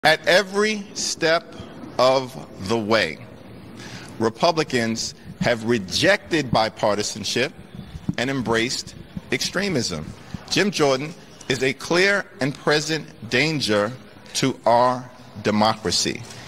At every step of the way, Republicans have rejected bipartisanship and embraced extremism. Jim Jordan is a clear and present danger to our democracy.